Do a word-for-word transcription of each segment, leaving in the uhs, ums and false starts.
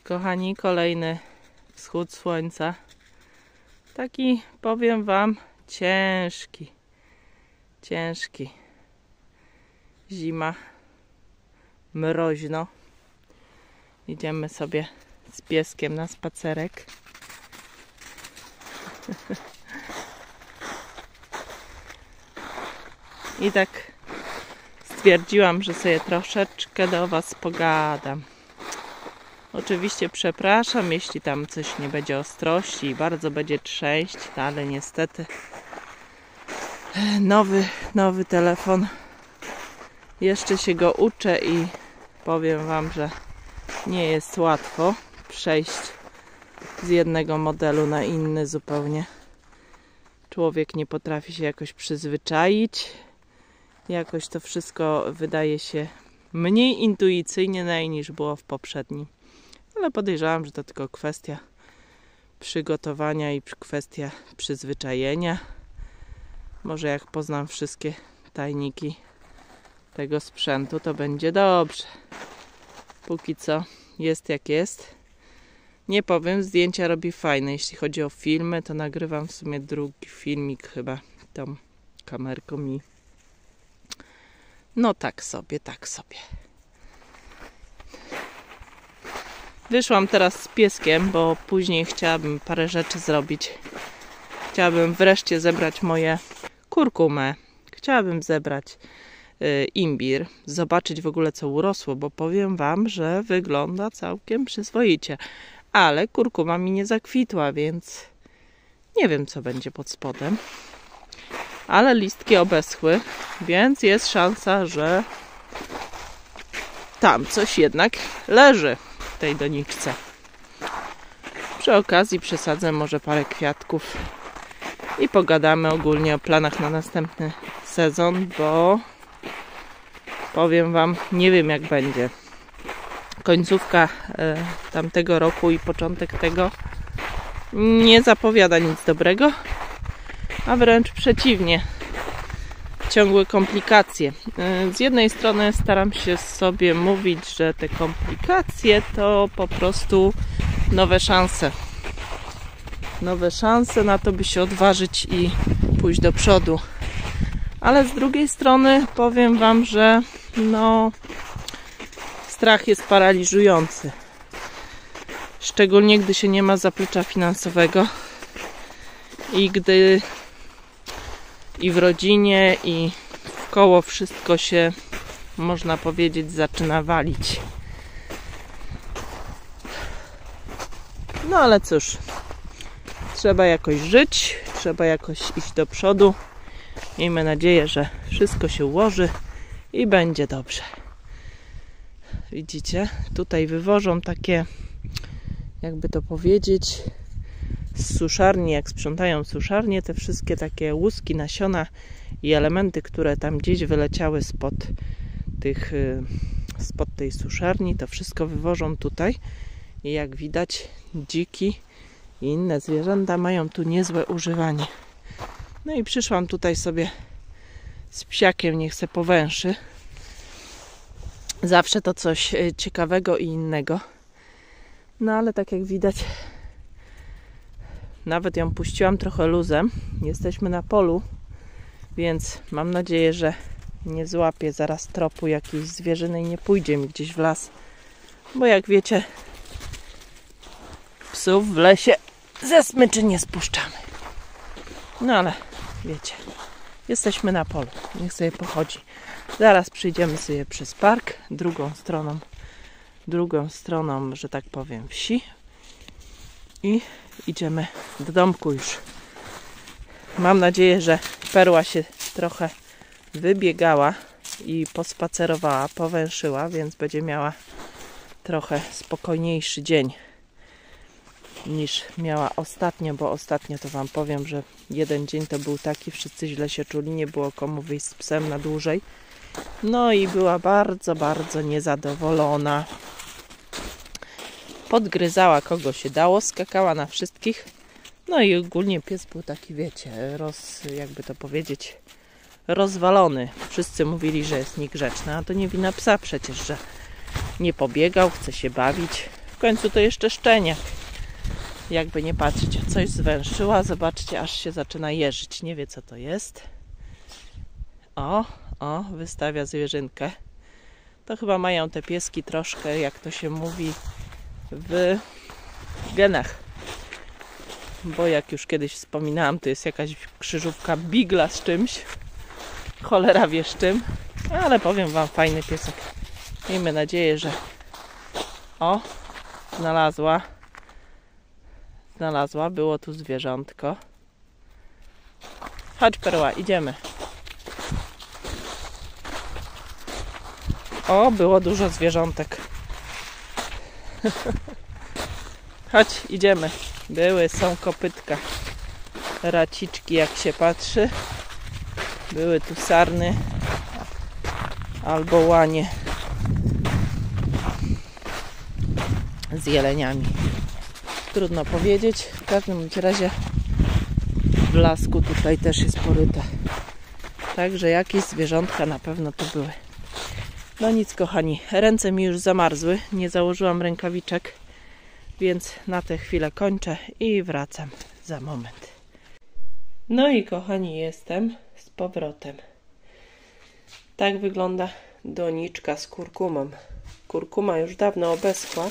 Kochani, kolejny wschód słońca. Taki, powiem wam, ciężki. Ciężki. Zima. Mroźno. Idziemy sobie z pieskiem na spacerek. I tak stwierdziłam, że sobie troszeczkę do was pogadam. Oczywiście przepraszam, jeśli tam coś nie będzie ostrości i bardzo będzie trzęść, ale niestety nowy, nowy telefon. Jeszcze się go uczę i powiem wam, że nie jest łatwo przejść z jednego modelu na inny zupełnie. Człowiek nie potrafi się jakoś przyzwyczaić. Jakoś to wszystko wydaje się mniej intuicyjnie niż było w poprzednim. Ale podejrzewam, że to tylko kwestia przygotowania i kwestia przyzwyczajenia. Może jak poznam wszystkie tajniki tego sprzętu, to będzie dobrze. Póki co jest jak jest. Nie powiem, zdjęcia robi fajne. Jeśli chodzi o filmy, to nagrywam w sumie drugi filmik chyba tą kamerką i no tak sobie, tak sobie. Wyszłam teraz z pieskiem, bo później chciałabym parę rzeczy zrobić. Chciałabym wreszcie zebrać moje kurkumę. Chciałabym zebrać y, imbir. Zobaczyć w ogóle co urosło, bo powiem wam, że wygląda całkiem przyzwoicie. Ale kurkuma mi nie zakwitła, więc nie wiem co będzie pod spodem. Ale listki obeschły, więc jest szansa, że tam coś jednak leży w tej doniczce. Przy okazji przesadzę może parę kwiatków i pogadamy ogólnie o planach na następny sezon, bo powiem wam, nie wiem jak będzie. Końcówka e, tamtego roku i początek tego nie zapowiada nic dobrego, a wręcz przeciwnie. Ciągłe komplikacje. Z jednej strony staram się sobie mówić, że te komplikacje to po prostu nowe szanse. Nowe szanse na to, by się odważyć i pójść do przodu. Ale z drugiej strony powiem wam, że no strach jest paraliżujący. Szczególnie gdy się nie ma zaplecza finansowego i gdy i w rodzinie, i w koło wszystko się, można powiedzieć, zaczyna walić. No ale cóż, trzeba jakoś żyć, trzeba jakoś iść do przodu. Miejmy nadzieję, że wszystko się ułoży i będzie dobrze. Widzicie, tutaj wywożą takie, jakby to powiedzieć, z suszarni, jak sprzątają suszarnię, te wszystkie takie łuski, nasiona i elementy, które tam gdzieś wyleciały spod tych, spod tej suszarni, to wszystko wywożą tutaj i jak widać dziki i inne zwierzęta mają tu niezłe używanie. No i przyszłam tutaj sobie z psiakiem, niech se powęszy. Zawsze to coś ciekawego i innego. No ale tak jak widać, nawet ją puściłam trochę luzem. Jesteśmy na polu, więc mam nadzieję, że nie złapię zaraz tropu jakiejś zwierzyny i nie pójdzie mi gdzieś w las. Bo jak wiecie, psów w lesie ze smyczy nie spuszczamy. No ale wiecie, jesteśmy na polu. Niech sobie pochodzi. Zaraz przyjdziemy sobie przez park, drugą stroną, drugą stroną, że tak powiem, wsi. I idziemy do domku już. Mam nadzieję, że Perła się trochę wybiegała i pospacerowała, powęszyła, więc będzie miała trochę spokojniejszy dzień niż miała ostatnio, bo ostatnio to wam powiem, że jeden dzień to był taki, wszyscy źle się czuli, nie było komu wyjść z psem na dłużej. No i była bardzo, bardzo niezadowolona. Podgryzała kogo się dało, skakała na wszystkich. No i ogólnie pies był taki, wiecie, roz, jakby to powiedzieć, rozwalony. Wszyscy mówili, że jest niegrzeczny, a to nie wina psa przecież, że nie pobiegał, chce się bawić. W końcu to jeszcze szczeniak. Jakby nie patrzeć, coś zwęszyła. Zobaczcie, aż się zaczyna jeżyć. Nie wie, co to jest. O, o, wystawia zwierzynkę. To chyba mają te pieski troszkę, jak to się mówi, w genach. Bo jak już kiedyś wspominałam, to jest jakaś krzyżówka bigla z czymś. Cholera wie z czym. Ale powiem wam, fajny piesek. Miejmy nadzieję, że... O, znalazła. Znalazła, było tu zwierzątko. Chodź, Perła, idziemy. O, było dużo zwierzątek. Chodź, idziemy. Były, są kopytka. Raciczki, jak się patrzy. Były tu sarny. Albo łanie. Z jeleniami. Trudno powiedzieć. W każdym razie w lasku tutaj też jest poryte. Także jakieś zwierzątka na pewno tu były. No nic, kochani, ręce mi już zamarzły, nie założyłam rękawiczek, więc na tę chwilę kończę i wracam za moment. No i kochani, jestem z powrotem. Tak wygląda doniczka z kurkumą. Kurkuma już dawno obeschła.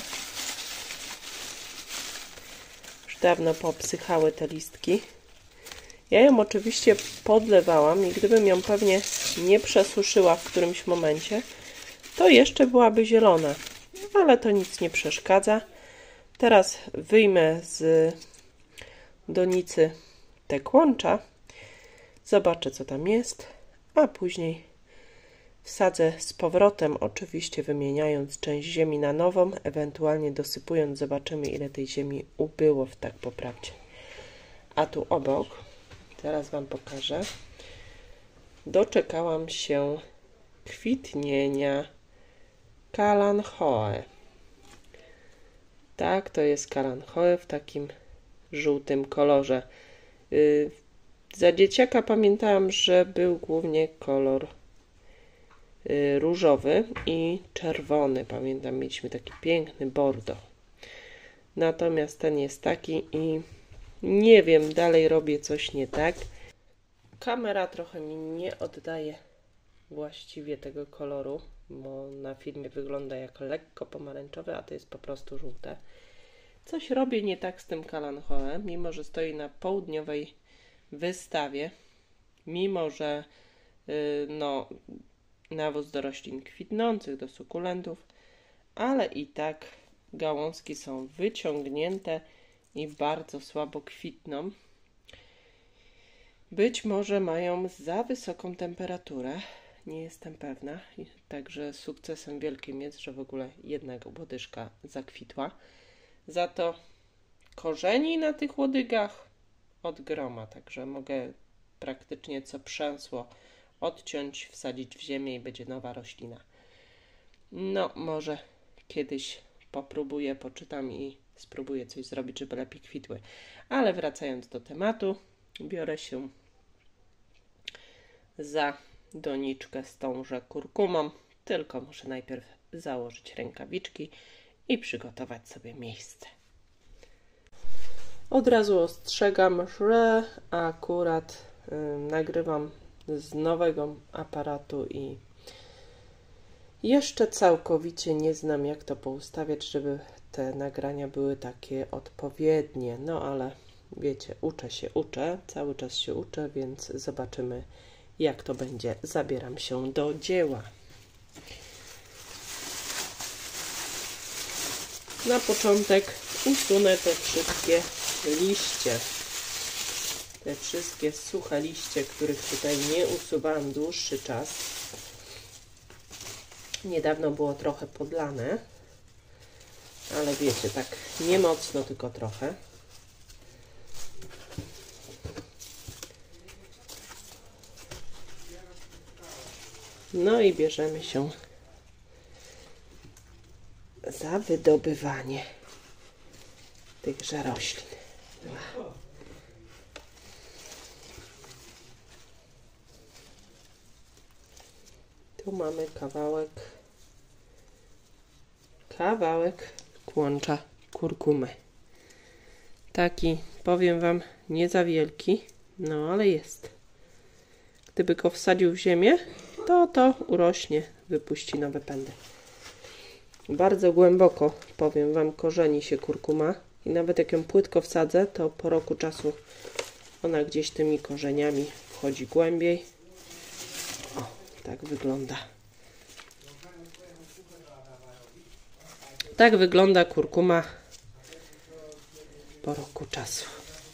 Już dawno poobsychały te listki. Ja ją oczywiście podlewałam i gdybym ją pewnie nie przesuszyła w którymś momencie, to jeszcze byłaby zielona, ale to nic nie przeszkadza. Teraz wyjmę z donicy te kłącza, zobaczę, co tam jest, a później wsadzę z powrotem, oczywiście wymieniając część ziemi na nową, ewentualnie dosypując, zobaczymy, ile tej ziemi ubyło w tak poprawcie. A tu obok, teraz wam pokażę, doczekałam się kwitnienia kalanchoe. Tak, to jest kalanchoe w takim żółtym kolorze. Yy, za dzieciaka pamiętałam, że był głównie kolor yy, różowy i czerwony. Pamiętam, mieliśmy taki piękny bordo. Natomiast ten jest taki i nie wiem, dalej robię coś nie tak. Kamera trochę mi nie oddaje właściwie tego koloru, bo na filmie wygląda jak lekko pomarańczowy, a to jest po prostu żółte. Coś robię nie tak z tym kalanchoe, mimo że stoi na południowej wystawie, mimo że yy, no, nawóz do roślin kwitnących, do sukulentów, ale i tak gałązki są wyciągnięte i bardzo słabo kwitną. Być może mają za wysoką temperaturę, nie jestem pewna, także sukcesem wielkim jest, że w ogóle jedna łodyżka zakwitła. Za to korzeni na tych łodygach od groma, także mogę praktycznie co przęsło odciąć, wsadzić w ziemię i będzie nowa roślina. No, może kiedyś popróbuję, poczytam i spróbuję coś zrobić, żeby lepiej kwitły. Ale wracając do tematu, biorę się za doniczkę z tąże kurkumą, tylko muszę najpierw założyć rękawiczki i przygotować sobie miejsce. Od razu ostrzegam, że akurat y, nagrywam z nowego aparatu i jeszcze całkowicie nie znam, jak to poustawiać, żeby te nagrania były takie odpowiednie. No ale wiecie, uczę się, uczę, cały czas się uczę, więc zobaczymy, jak to będzie. Zabieram się do dzieła. Na początek usunę te wszystkie liście. Te wszystkie suche liście, których tutaj nie usuwałam dłuższy czas. Niedawno było trochę podlane, ale wiecie, tak nie mocno, tylko trochę. No i bierzemy się za wydobywanie tychże roślin. Tu mamy kawałek, kawałek kłącza kurkumy. Taki, powiem Wam, nie za wielki, no ale jest. Gdyby go wsadził w ziemię, to to urośnie, wypuści nowe pędy. Bardzo głęboko, powiem Wam, korzeni się kurkuma i nawet jak ją płytko wsadzę, to po roku czasu ona gdzieś tymi korzeniami wchodzi głębiej. O, tak wygląda. Tak wygląda kurkuma po roku czasu.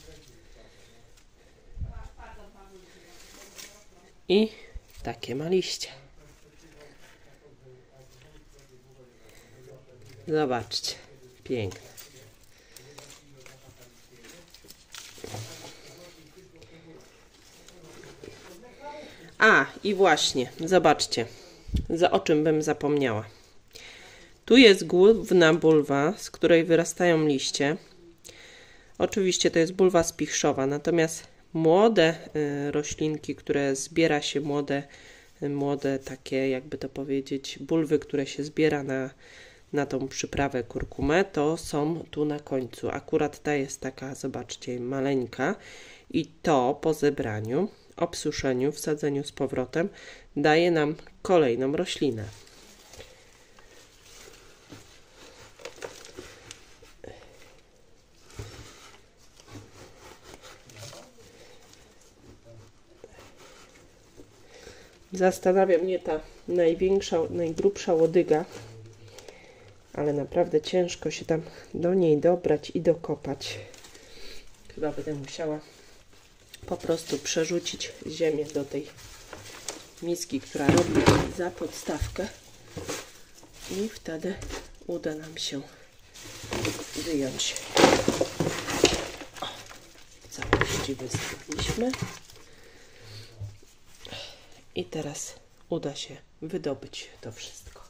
I takie ma liście. Zobaczcie, piękne. A, i właśnie, zobaczcie, za o czym bym zapomniała. Tu jest główna bulwa, z której wyrastają liście. Oczywiście to jest bulwa spichrzowa, natomiast młode y, roślinki, które zbiera się, młode, y, młode takie, jakby to powiedzieć, bulwy, które się zbiera na, na tą przyprawę kurkumę, to są tu na końcu. Akurat ta jest taka, zobaczcie, maleńka i to po zebraniu, obsuszeniu, wsadzeniu z powrotem daje nam kolejną roślinę. Zastanawia mnie ta największa, najgrubsza łodyga, ale naprawdę ciężko się tam do niej dobrać i dokopać. Chyba będę musiała po prostu przerzucić ziemię do tej miski, która robi za podstawkę i wtedy uda nam się wyjąć. O, całości wystawiśmy. I teraz uda się wydobyć to wszystko.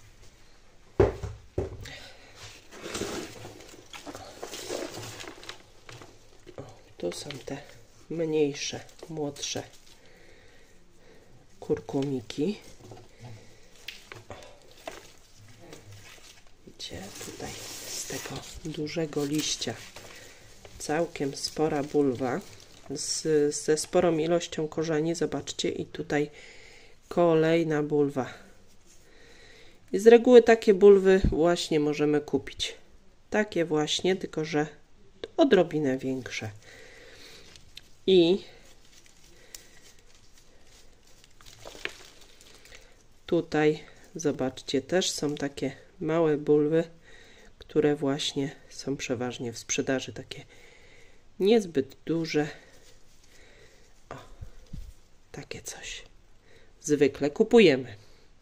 O, tu są te mniejsze, młodsze kurkumiki. Widzicie, tutaj z tego dużego liścia całkiem spora bulwa z, ze sporą ilością korzeni. Zobaczcie, i tutaj kolejna bulwa. I z reguły takie bulwy właśnie możemy kupić. Takie właśnie, tylko że odrobinę większe. I tutaj, zobaczcie, też są takie małe bulwy, które właśnie są przeważnie w sprzedaży. Takie niezbyt duże. O, takie coś. Zwykle kupujemy.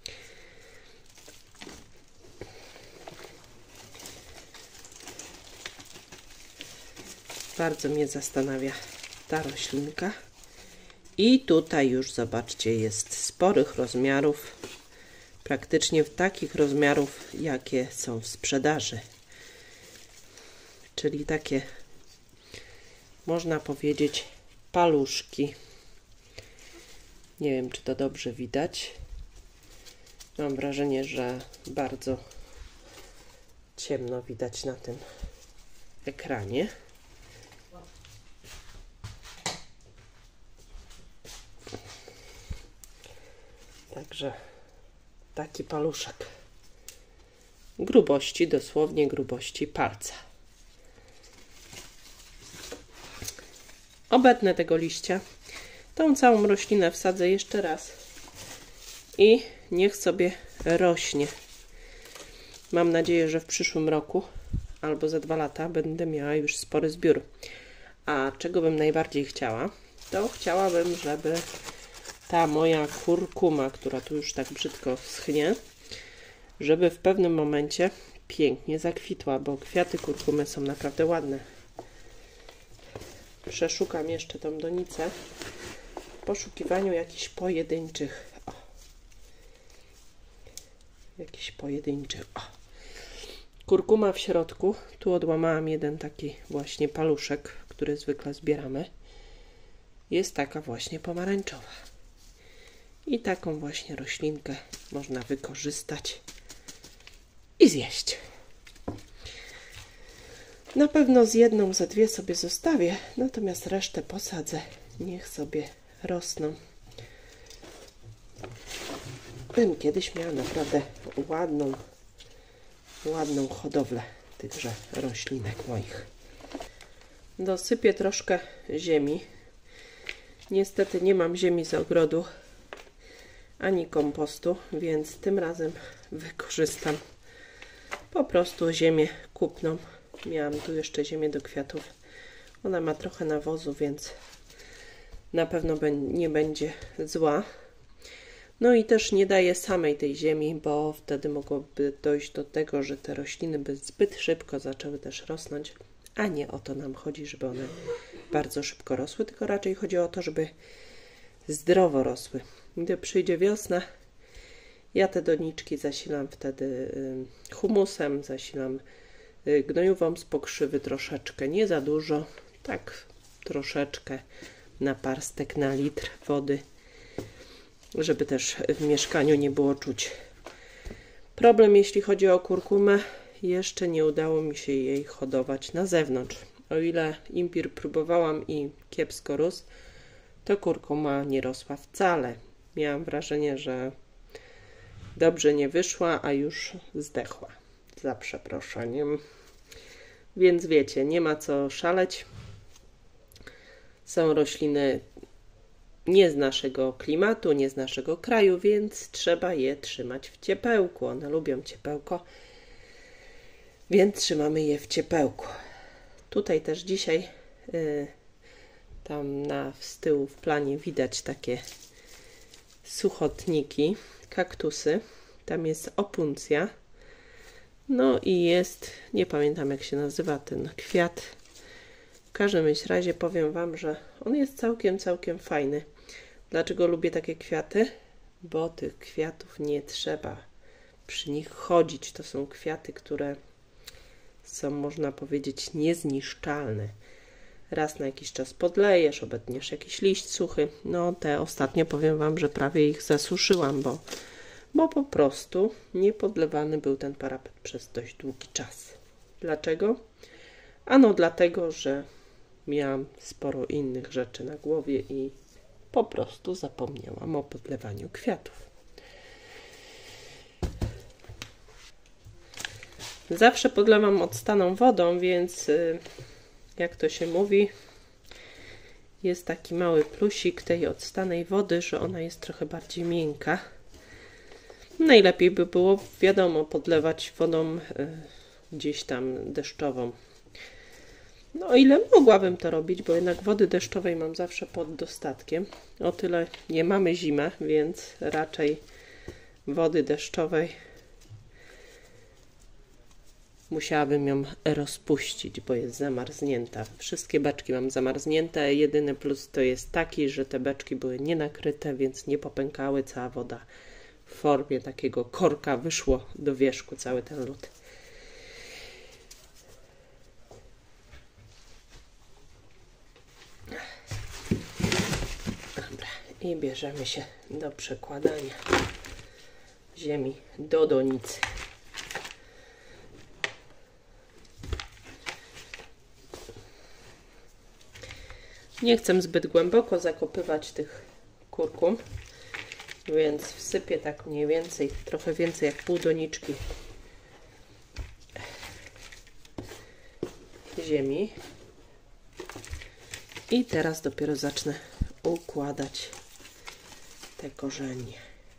Bardzo mnie zastanawia ta roślinka. I tutaj już zobaczcie, jest sporych rozmiarów. Praktycznie w takich rozmiarów, jakie są w sprzedaży. Czyli takie, można powiedzieć, paluszki. Nie wiem, czy to dobrze widać. Mam wrażenie, że bardzo ciemno widać na tym ekranie. Także taki paluszek. Grubości, dosłownie grubości palca. Obetnę tego liścia. Tą całą roślinę wsadzę jeszcze raz i niech sobie rośnie. Mam nadzieję, że w przyszłym roku albo za dwa lata będę miała już spory zbiór. A czego bym najbardziej chciała? To chciałabym, żeby ta moja kurkuma, która tu już tak brzydko schnie, żeby w pewnym momencie pięknie zakwitła, bo kwiaty kurkumy są naprawdę ładne. Przeszukam jeszcze tą donicę w poszukiwaniu jakichś pojedynczych. O. Jakichś pojedynczych. O. Kurkuma w środku. Tu odłamałam jeden taki właśnie paluszek, który zwykle zbieramy. Jest taka właśnie pomarańczowa. I taką właśnie roślinkę można wykorzystać i zjeść. Na pewno z jedną, ze dwie sobie zostawię, natomiast resztę posadzę. Niech sobie rosną. Bym kiedyś miała naprawdę ładną, ładną hodowlę tychże roślinek moich. Dosypię troszkę ziemi. Niestety nie mam ziemi z ogrodu, ani kompostu, więc tym razem wykorzystam po prostu ziemię kupną. Miałam tu jeszcze ziemię do kwiatów. Ona ma trochę nawozu, więc na pewno nie będzie zła. No i też nie daję samej tej ziemi, bo wtedy mogłoby dojść do tego, że te rośliny by zbyt szybko zaczęły też rosnąć, a nie o to nam chodzi, żeby one bardzo szybko rosły, tylko raczej chodzi o to, żeby zdrowo rosły. Gdy przyjdzie wiosna, ja te doniczki zasilam wtedy humusem, zasilam gnojówą z pokrzywy troszeczkę, nie za dużo, tak troszeczkę na parstek, na litr wody, żeby też w mieszkaniu nie było czuć. Problem, jeśli chodzi o kurkumę, jeszcze nie udało mi się jej hodować na zewnątrz. O ile imbir próbowałam i kiepsko rósł, to kurkuma nie rosła wcale. Miałam wrażenie, że dobrze nie wyszła, a już zdechła. Za przeproszeniem. Więc wiecie, nie ma co szaleć. Są rośliny nie z naszego klimatu, nie z naszego kraju, więc trzeba je trzymać w ciepełku. One lubią ciepełko, więc trzymamy je w ciepełku. Tutaj też dzisiaj y, tam na z tyłu w planie widać takie suchotniki, kaktusy. Tam jest opuncja. No i jest, nie pamiętam jak się nazywa ten kwiat. W każdym razie powiem Wam, że on jest całkiem, całkiem fajny. Dlaczego lubię takie kwiaty? Bo tych kwiatów nie trzeba przy nich chodzić. To są kwiaty, które są, można powiedzieć, niezniszczalne. Raz na jakiś czas podlejesz, obetniesz jakiś liść suchy. No te ostatnio powiem Wam, że prawie ich zasuszyłam, bo, bo po prostu nie podlewany był ten parapet przez dość długi czas. Dlaczego? Ano dlatego, że miałam sporo innych rzeczy na głowie i po prostu zapomniałam o podlewaniu kwiatów. Zawsze podlewam odstaną wodą, więc jak to się mówi, jest taki mały plusik tej odstanej wody, że ona jest trochę bardziej miękka. Najlepiej by było, wiadomo, podlewać wodą gdzieś tam deszczową. No o ile mogłabym to robić, bo jednak wody deszczowej mam zawsze pod dostatkiem. O tyle nie mamy zimę, więc raczej wody deszczowej musiałabym ją rozpuścić, bo jest zamarznięta. Wszystkie beczki mam zamarznięte. Jedyny plus to jest taki, że te beczki były nienakryte, więc nie popękały. Cała woda w formie takiego korka wyszło do wierzchu, cały ten lód. Dobra, i bierzemy się do przekładania ziemi do donicy. Nie chcę zbyt głęboko zakopywać tych kurkum, więc wsypię tak mniej więcej, trochę więcej jak pół doniczki ziemi. I teraz dopiero zacznę układać te korzenie.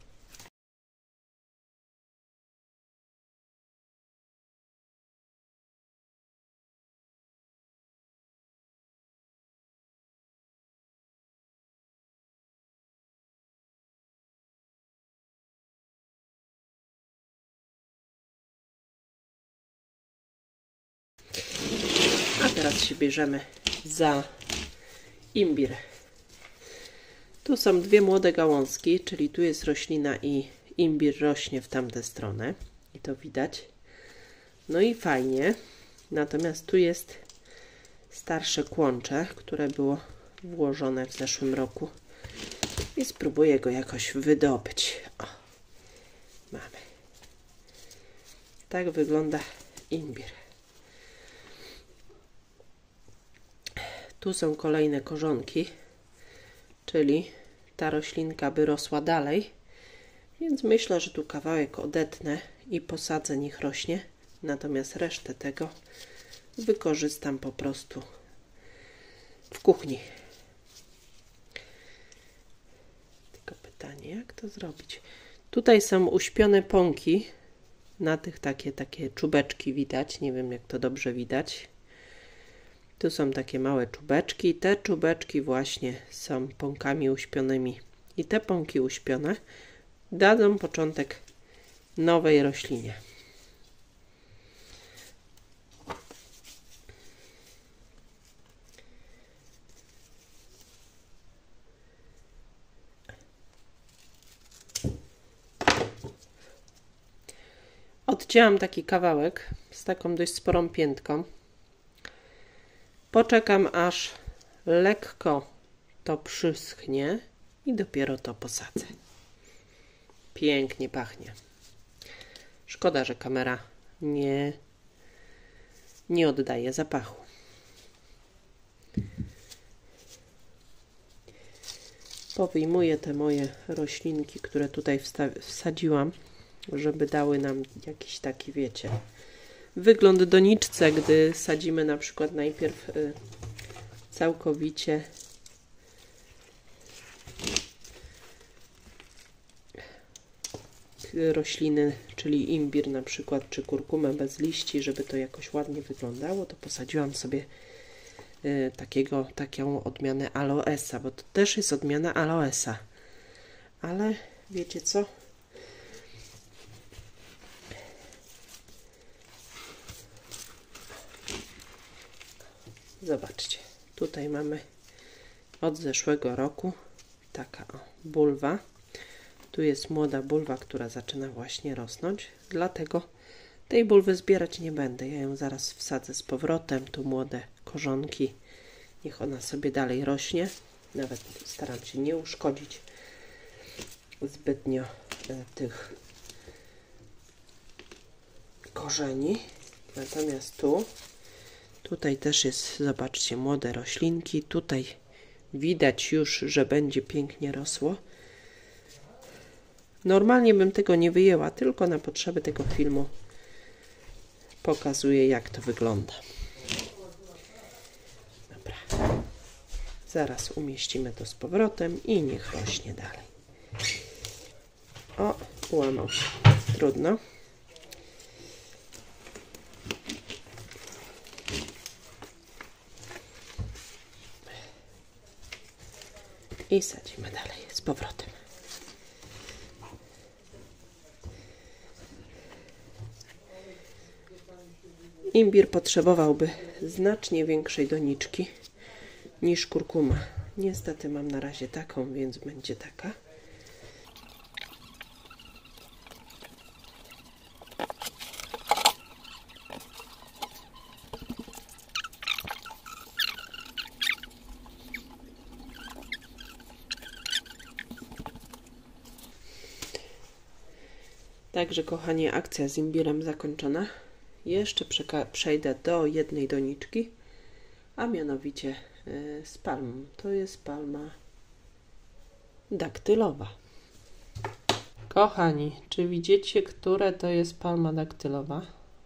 A teraz się bierzemy za imbir. Tu są dwie młode gałązki, czyli tu jest roślina i imbir rośnie w tamtę stronę. I to widać. No i fajnie. Natomiast tu jest starsze kłącze, które było włożone w zeszłym roku. I spróbuję go jakoś wydobyć. O, mamy. Tak wygląda imbir. Tu są kolejne korzonki, czyli ta roślinka by rosła dalej, więc myślę, że tu kawałek odetnę i posadzę, niech rośnie, natomiast resztę tego wykorzystam po prostu w kuchni. Tylko pytanie, jak to zrobić? Tutaj są uśpione pąki, na tych takie, takie czubeczki widać, nie wiem jak to dobrze widać. Tu są takie małe czubeczki, te czubeczki właśnie są pąkami uśpionymi i te pąki uśpione dadzą początek nowej roślinie. Odcięłam taki kawałek z taką dość sporą piętką. Poczekam, aż lekko to przyschnie i dopiero to posadzę. Pięknie pachnie. Szkoda, że kamera nie, nie oddaje zapachu. Powyjmuję te moje roślinki, które tutaj wsadziłam, żeby dały nam jakiś taki, wiecie, wygląd doniczce, gdy sadzimy na przykład najpierw y, całkowicie rośliny, czyli imbir na przykład, czy kurkumę bez liści, żeby to jakoś ładnie wyglądało, to posadziłam sobie y, takiego, taką odmianę aloesa, bo to też jest odmiana aloesa. Ale wiecie co? Zobaczcie, tutaj mamy od zeszłego roku taka o, bulwa. Tu jest młoda bulwa, która zaczyna właśnie rosnąć, dlatego tej bulwy zbierać nie będę. Ja ją zaraz wsadzę z powrotem, tu młode korzonki, niech ona sobie dalej rośnie. Nawet staram się nie uszkodzić zbytnio e, tych korzeni. Natomiast tu Tutaj też jest, zobaczcie, młode roślinki. Tutaj widać już, że będzie pięknie rosło. Normalnie bym tego nie wyjęła, tylko na potrzeby tego filmu pokazuję, jak to wygląda. Dobra. Zaraz umieścimy to z powrotem i niech rośnie dalej. O, ułamał się. Trudno. I sadzimy dalej z powrotem. Imbir potrzebowałby znacznie większej doniczki niż kurkuma. Niestety mam na razie taką, więc będzie taka. Także kochani, akcja z imbirem zakończona. Jeszcze przejdę do jednej doniczki, a mianowicie yy, z palmą. To jest palma daktylowa. Kochani, czy widzicie, które to jest palma daktylowa?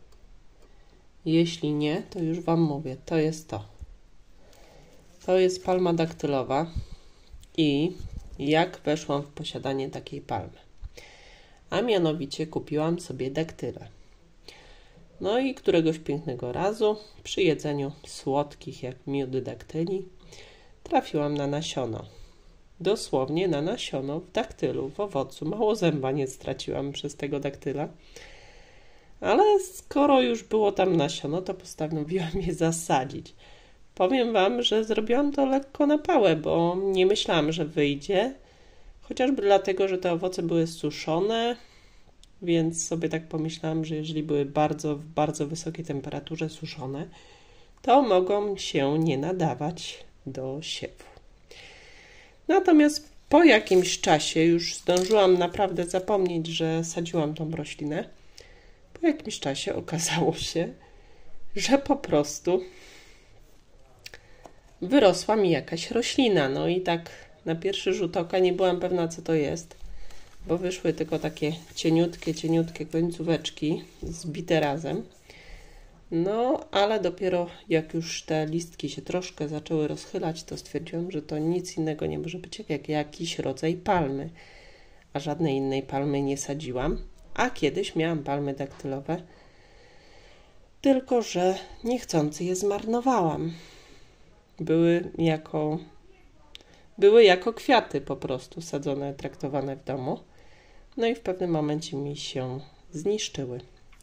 Jeśli nie, to już Wam mówię, to jest to. To jest palma daktylowa i jak weszłam w posiadanie takiej palmy? A mianowicie kupiłam sobie daktyle. No i któregoś pięknego razu przy jedzeniu słodkich jak miód daktyli trafiłam na nasiono. Dosłownie na nasiono w daktylu, w owocu. Mało zęba nie straciłam przez tego daktyla. Ale skoro już było tam nasiono, to postanowiłam je zasadzić. Powiem Wam, że zrobiłam to lekko na pałę, bo nie myślałam, że wyjdzie. Chociażby dlatego, że te owoce były suszone, więc sobie tak pomyślałam, że jeżeli były bardzo, w bardzo wysokiej temperaturze suszone, to mogą się nie nadawać do siewu. Natomiast po jakimś czasie, już zdążyłam naprawdę zapomnieć, że sadziłam tą roślinę, po jakimś czasie okazało się, że po prostu wyrosła mi jakaś roślina. No i tak na pierwszy rzut oka nie byłam pewna, co to jest, bo wyszły tylko takie cieniutkie, cieniutkie końcóweczki zbite razem. No, ale dopiero jak już te listki się troszkę zaczęły rozchylać, to stwierdziłam, że to nic innego nie może być jak jakiś rodzaj palmy. A żadnej innej palmy nie sadziłam. A kiedyś miałam palmy daktylowe, tylko że niechcący je zmarnowałam. Były jako, były jako kwiaty po prostu sadzone, traktowane w domu. No i w pewnym momencie mi się zniszczyły.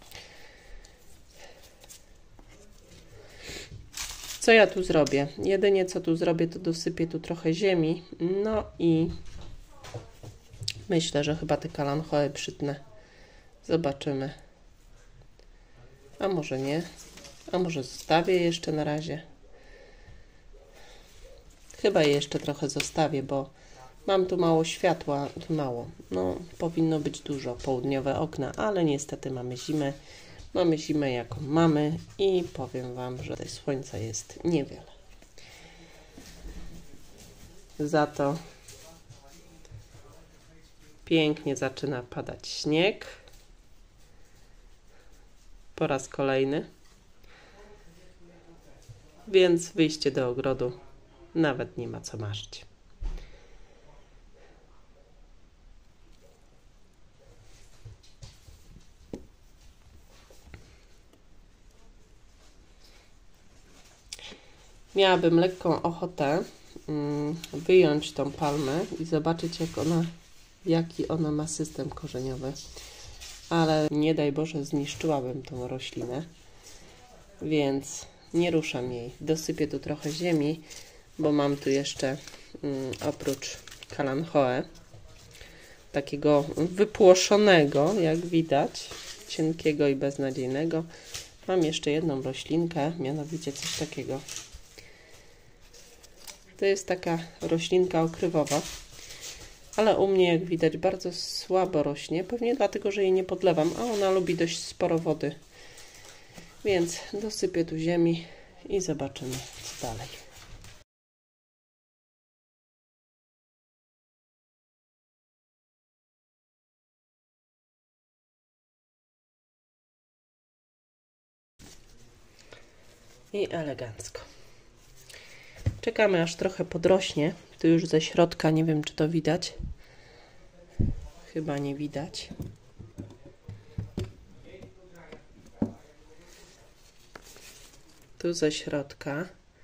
Co ja tu zrobię? Jedynie co tu zrobię, to dosypię tu trochę ziemi. No i myślę, że chyba te kalanchoe przytnę. Zobaczymy. A może nie? A może zostawię je jeszcze na razie? Chyba je jeszcze trochę zostawię, bo mam tu mało światła. Mało. No, powinno być dużo. Południowe okna, ale niestety mamy zimę. Mamy zimę jaką mamy i powiem Wam, że słońca jest niewiele. Za to pięknie zaczyna padać śnieg. Po raz kolejny. Więc wyjście do ogrodu nawet nie ma co marzyć. Miałabym lekką ochotę mm, wyjąć tą palmę i zobaczyć, jak ona, jaki ona ma system korzeniowy. Ale nie daj Boże, zniszczyłabym tą roślinę, więc nie ruszam jej. Dosypię tu trochę ziemi, bo mam tu jeszcze mm, oprócz kalanchoe, takiego wypłoszonego, jak widać, cienkiego i beznadziejnego, mam jeszcze jedną roślinkę, mianowicie coś takiego. To jest taka roślinka okrywowa, ale u mnie, jak widać, bardzo słabo rośnie, pewnie dlatego, że jej nie podlewam, a ona lubi dość sporo wody. Więc dosypię tu ziemi i zobaczymy, co dalej. I elegancko. Czekamy, aż trochę podrośnie. Tu już ze środka, nie wiem, czy to widać. Chyba nie widać. Tu ze środka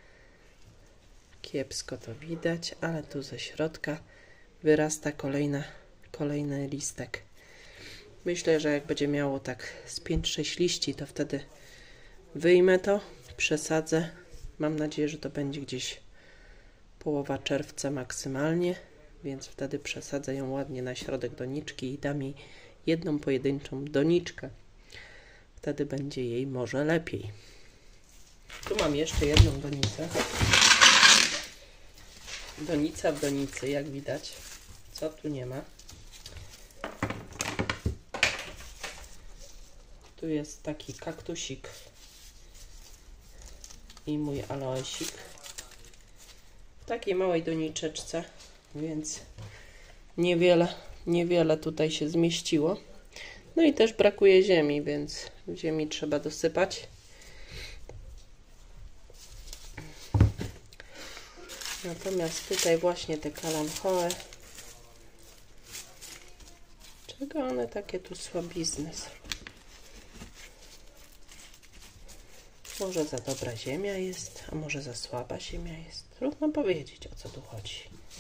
kiepsko to widać, ale tu ze środka wyrasta kolejna, kolejny listek. Myślę, że jak będzie miało tak z pięć sześć liści, to wtedy wyjmę to, przesadzę. Mam nadzieję, że to będzie gdzieś połowa czerwca maksymalnie, więc wtedy przesadzę ją ładnie na środek doniczki i dam jej jedną pojedynczą doniczkę. Wtedy będzie jej może lepiej. Tu mam jeszcze jedną donicę. Donica w donicy, jak widać. Co tu nie ma? Tu jest taki kaktusik i mój aloesik w takiej małej doniczeczce, więc niewiele, niewiele tutaj się zmieściło. No i też brakuje ziemi, więc ziemi trzeba dosypać. Natomiast tutaj właśnie te kalanchoe, czego one takie tu słabizny są? Może za dobra ziemia jest, a może za słaba ziemia jest. Trudno powiedzieć, o co tu chodzi.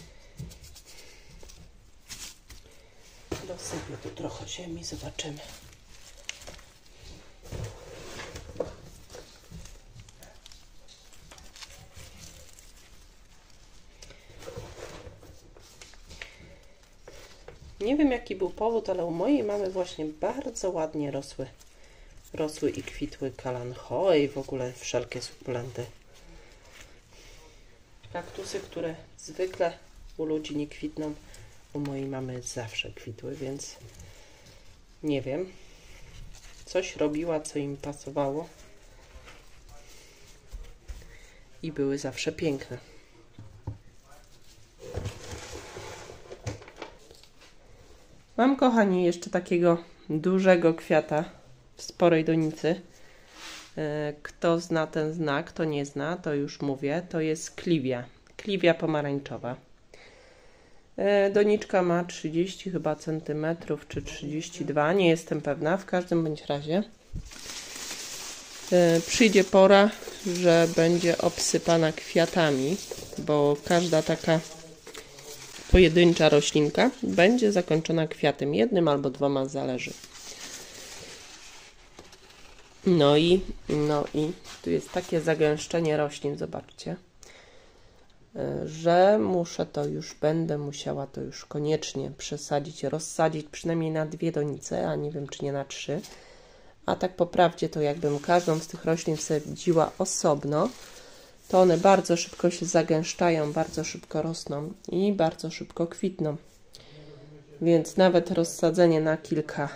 Dosypię tu trochę ziemi, zobaczymy. Nie wiem, jaki był powód, ale u mojej mamy właśnie bardzo ładnie rosły, rosły i kwitły kalanchoe i w ogóle wszelkie sukulenty. Kaktusy, które zwykle u ludzi nie kwitną, u mojej mamy zawsze kwitły, więc nie wiem. Coś robiła, co im pasowało. i były zawsze piękne. Mam, kochani, jeszcze takiego dużego kwiata w sporej donicy. Kto zna ten znak, kto nie zna, to już mówię, to jest kliwia. Kliwia pomarańczowa. Doniczka ma trzydzieści chyba centymetrów, czy trzydzieści dwa, nie jestem pewna, w każdym bądź razie. Przyjdzie pora, że będzie obsypana kwiatami, bo każda taka pojedyncza roślinka będzie zakończona kwiatem, jednym albo dwoma, zależy. No i, no i tu jest takie zagęszczenie roślin, zobaczcie, że muszę to już, będę musiała to już koniecznie przesadzić, rozsadzić przynajmniej na dwie donice, a nie wiem, czy nie na trzy. A tak po prawdzie, to jakbym każdą z tych roślin sadziła osobno, to one bardzo szybko się zagęszczają, bardzo szybko rosną i bardzo szybko kwitną. Więc nawet rozsadzenie na kilka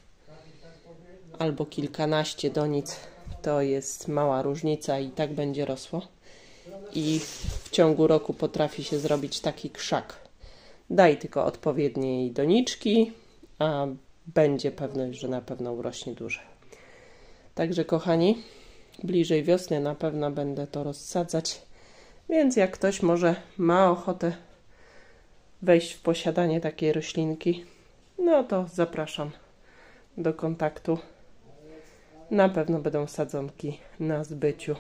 albo kilkanaście donic to jest mała różnica i tak będzie rosło. I w ciągu roku potrafi się zrobić taki krzak. Daj tylko odpowiedniej doniczki, a będzie pewność, że na pewno urośnie dłużej. Także, kochani, bliżej wiosny na pewno będę to rozsadzać, więc jak ktoś może ma ochotę wejść w posiadanie takiej roślinki, no to zapraszam do kontaktu. Na pewno będą sadzonki na zbyciu.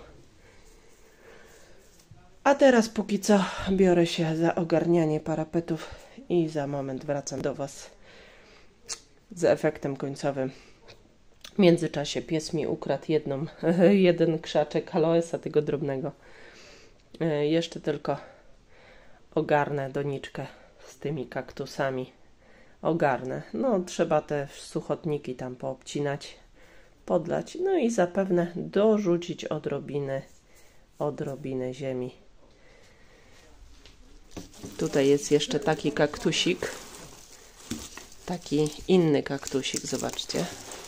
A teraz póki co biorę się za ogarnianie parapetów i za moment wracam do Was z efektem końcowym. W międzyczasie pies mi ukradł jedną, jeden krzaczek aloesa, tego drobnego. Jeszcze tylko ogarnę doniczkę z tymi kaktusami. Ogarnę. No, trzeba te suchotniki tam poobcinać, podlać, no i zapewne dorzucić odrobinę, odrobinę ziemi. Tutaj jest jeszcze taki kaktusik. Taki inny kaktusik, zobaczcie.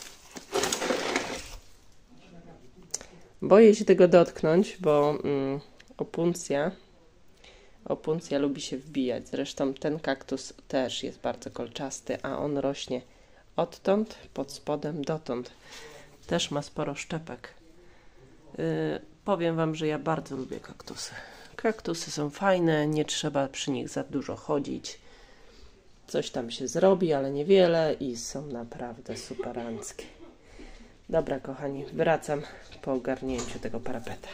Boję się tego dotknąć, bo mm, opuncja, opuncja lubi się wbijać. Zresztą ten kaktus też jest bardzo kolczasty, a on rośnie odtąd, pod spodem dotąd. Też ma sporo szczepek. Yy, powiem Wam, że ja bardzo lubię kaktusy. Kaktusy są fajne, nie trzeba przy nich za dużo chodzić. Coś tam się zrobi, ale niewiele i są naprawdę superanckie. Dobra, kochani, wracam po ogarnięciu tego parapeta.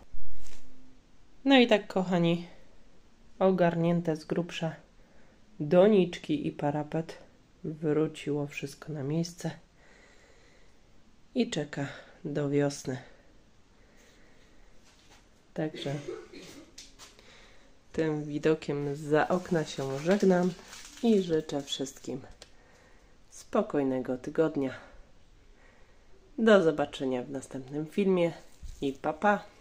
No i tak, kochani, ogarnięte z grubsza doniczki i parapet, wróciło wszystko na miejsce i czeka do wiosny. Także tym widokiem zza okna się żegnam i życzę wszystkim spokojnego tygodnia. Do zobaczenia w następnym filmie i pa pa!